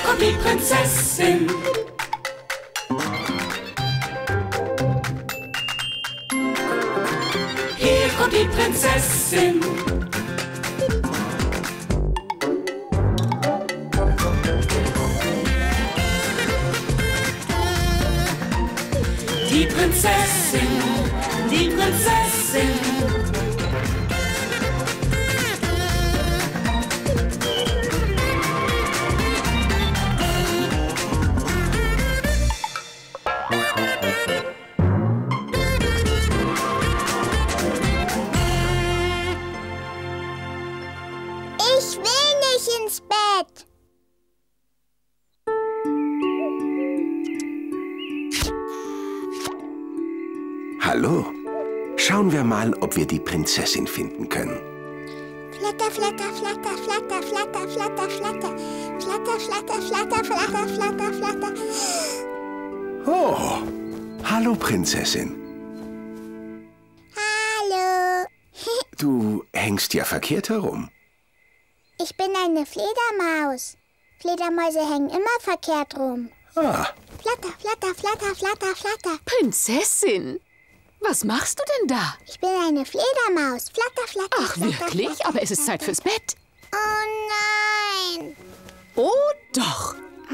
kommt die Prinzessin. Hier kommt die Prinzessin. Die Prinzessin, die Prinzessin. Ich will nicht ins Bett. Hallo. Schauen wir mal, ob wir die Prinzessin finden können. Flatter, flatter, flatter, flatter, flatter, flatter, flatter. Flatter, flatter, flatter, flatter, flatter, flatter. Oh, hallo Prinzessin. Hallo. Du hängst ja verkehrt herum. Ich bin eine Fledermaus. Fledermäuse hängen immer verkehrt rum. Ah, Flatter, flatter, flatter, flatter, flatter. Prinzessin, was machst du denn da? Ich bin eine Fledermaus. Flatter, flatter, Ach, flatter, wirklich? flatter, Aber es ist Zeit flatter. fürs Bett. Oh nein. Oh, doch.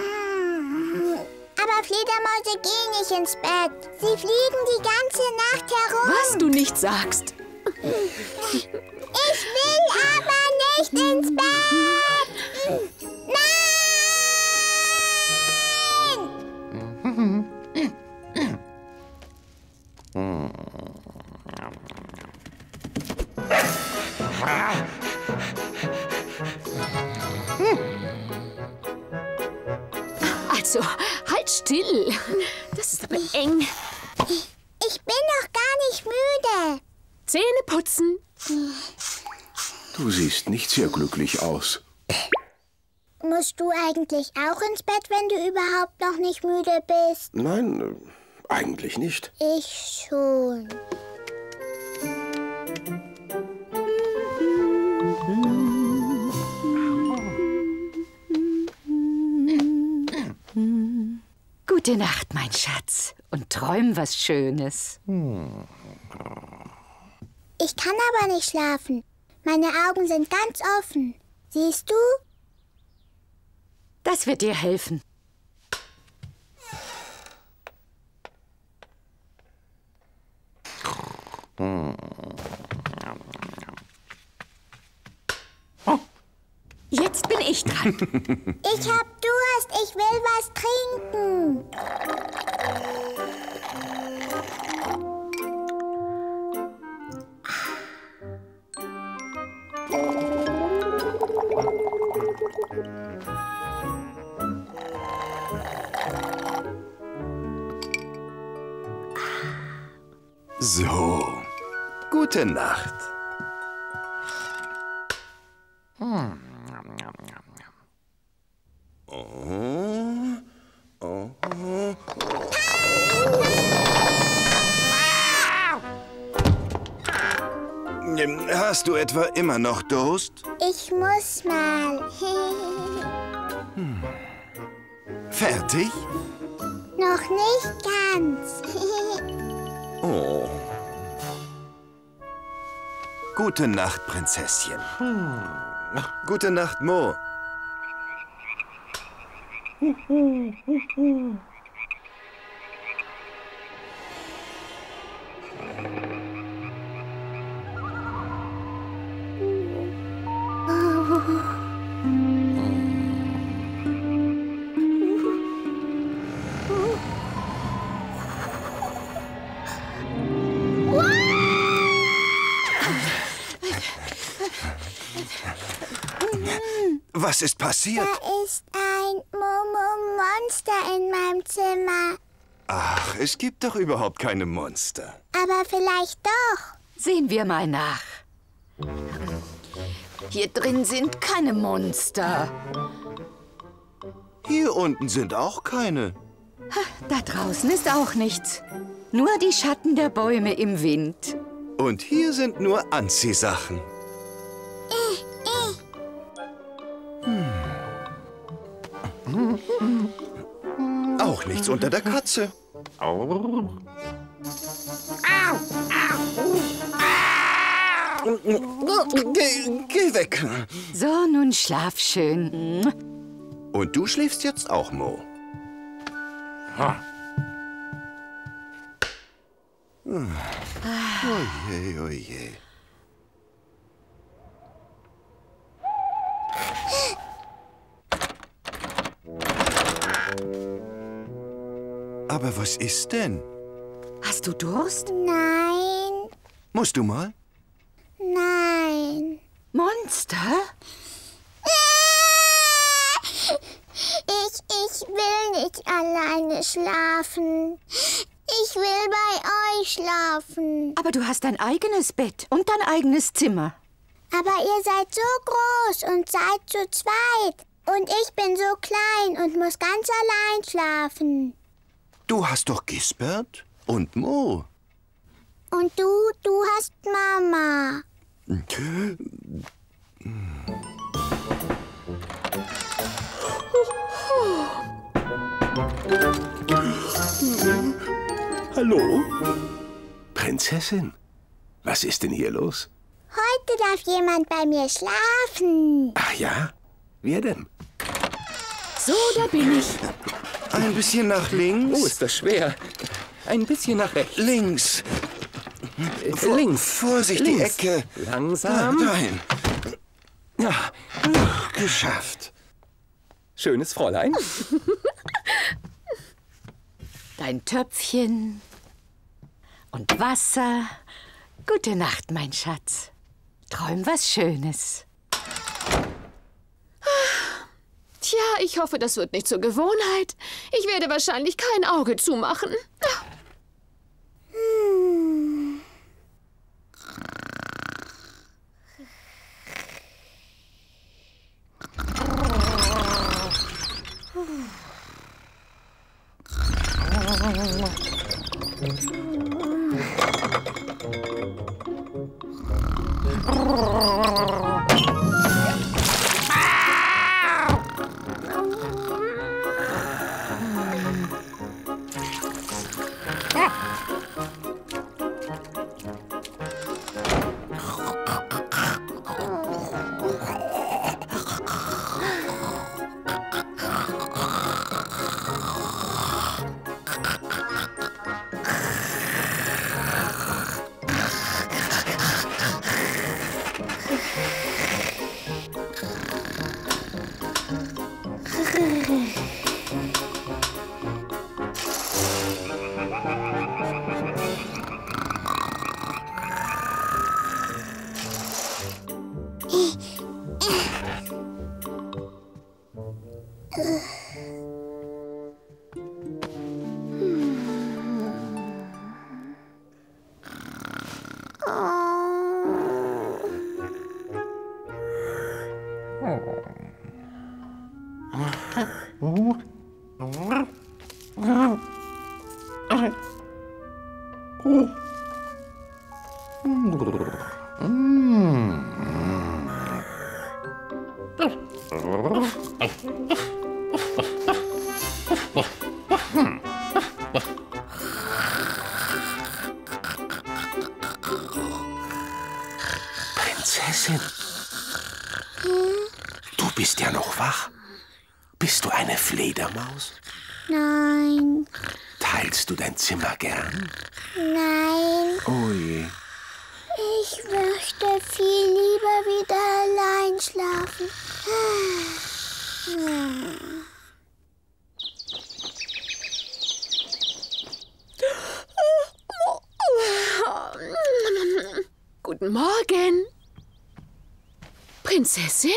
Aber Fledermäuse gehen nicht ins Bett. Sie fliegen die ganze Nacht herum. Was du nicht sagst. Ich will aber nicht ins Bett. Nein! Also, halt still. Das ist aber eng. Ich bin noch gar nicht müde. Zähne putzen. du siehst nicht sehr glücklich aus. Musst du eigentlich auch ins Bett, wenn du überhaupt noch nicht müde bist? Nein, eigentlich nicht. Ich schon. Gute Nacht, mein Schatz. Und träum was Schönes. Ich kann aber nicht schlafen. Meine Augen sind ganz offen. Siehst du? Das wird dir helfen. Jetzt bin ich dran. Ich hab Durst. Ich will was trinken. So, gute Nacht. Hast du etwa immer noch Durst? Ich muss mal. Fertig? Noch nicht ganz. Oh. Gute Nacht, Prinzesschen. Gute Nacht, Mo. Was ist passiert? Da ist ein Monster in meinem Zimmer. Ach, es gibt doch überhaupt keine Monster. Aber vielleicht doch. Sehen wir mal nach. Hier drin sind keine Monster. Hier unten sind auch keine. Da draußen ist auch nichts. Nur die Schatten der Bäume im Wind. Und hier sind nur Anziehsachen. Auch nichts unter der Katze. Geh weg. So, nun schlaf schön. Und du schläfst jetzt auch, Mo. Oje, oje. Aber was ist denn? Hast du Durst? Nein, Musst du mal? nein. Monster? Ich will nicht alleine schlafen. Ich will bei euch schlafen. Aber du hast dein eigenes Bett und dein eigenes Zimmer. Aber ihr seid so groß und seid zu zweit. Und ich bin so klein und muss ganz allein schlafen. Du hast doch Gisbert und Mo. Und du hast Mama. Hallo? Prinzessin, was ist denn hier los? Heute darf jemand bei mir schlafen. Ach ja? Wer denn? So, da bin ich. Ein bisschen nach links. Oh, ist das schwer. Ein bisschen nach rechts. Links. Links. Vorsicht, die Links. Ecke. Langsam. Nein. Ja, Geschafft. schönes Fräulein. Dein Töpfchen und Wasser. Gute Nacht, mein Schatz. Träum was Schönes. Tja, ich hoffe, das wird nicht zur Gewohnheit. Ich werde wahrscheinlich kein Auge zumachen. Prinzessin, du bist ja noch wach. Bist du eine Fledermaus? Nein, Teilst du dein Zimmer gern? nein. Oh je. Ich möchte viel lieber wieder allein schlafen. Guten Morgen. Prinzessin?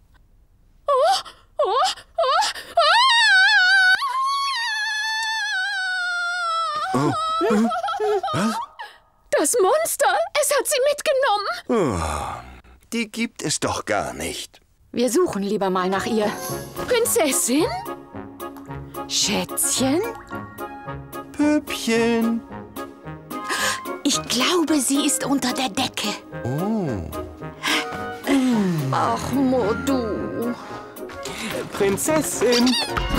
Was? Das Monster! Es hat sie mitgenommen! Die gibt es doch gar nicht. Wir suchen lieber mal nach ihr. Prinzessin? Schätzchen? Püppchen. Ich glaube, sie ist unter der Decke. Oh. Ach, Mo, du. Prinzessin.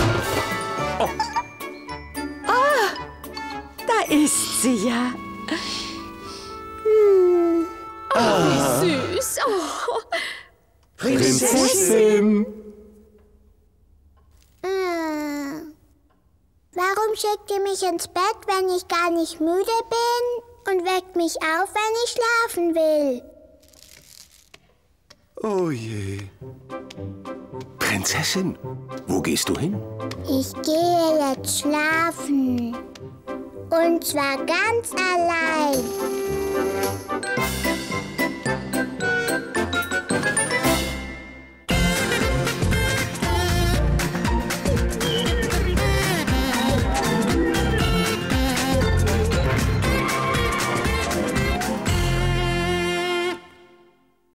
Da ist sie ja. Wie süß. Oh. Prinzessin. Warum schickt ihr mich ins Bett, wenn ich gar nicht müde bin? Und weckt mich auf, wenn ich schlafen will? Oh je. Prinzessin, wo gehst du hin? Ich gehe jetzt schlafen. Und zwar ganz allein.